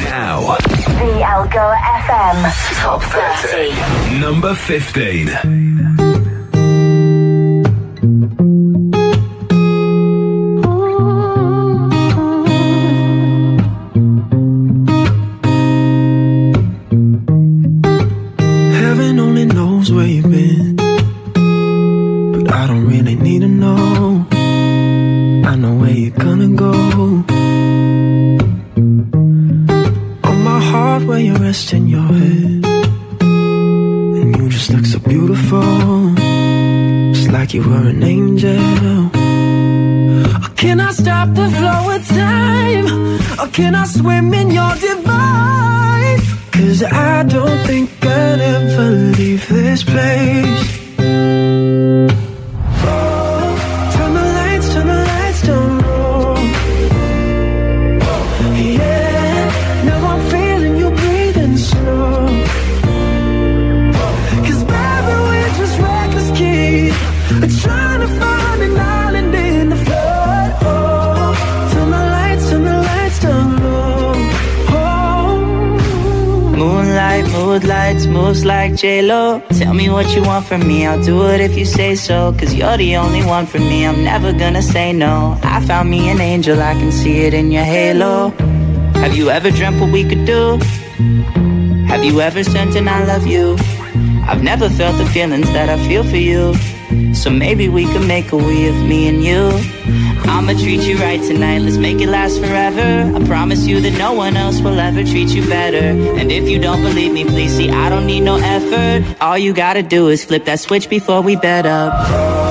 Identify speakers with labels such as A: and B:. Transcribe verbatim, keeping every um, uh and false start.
A: Now,
B: the Algoa F M Top thirty.
A: Number fifteen.
C: Heaven only knows where you've been, but I don't really need to know. I know where you're gonna go. On my heart where you're resting your head, and you just look so beautiful, just like you were an angel. Or can I stop the flow of time? Or can I swim in your divine? Cause I don't think I'd ever leave this place. Trying to find an island in the flood. Oh, turn the lights, turn the lights down low. Oh.
D: Moonlight, mood lights, moves like J-Lo. Tell me what you want from me, I'll do it if you say so. Cause you're the only one for me, I'm never gonna say no. I found me an angel, I can see it in your halo. Have you ever dreamt what we could do? Have you ever sent an I love you? I've never felt the feelings that I feel for you. So maybe we could make a we of me and you. I'ma treat you right tonight, let's make it last forever. I promise you that no one else will ever treat you better. And if you don't believe me, please see I don't need no effort. All you gotta do is flip that switch before we bed up.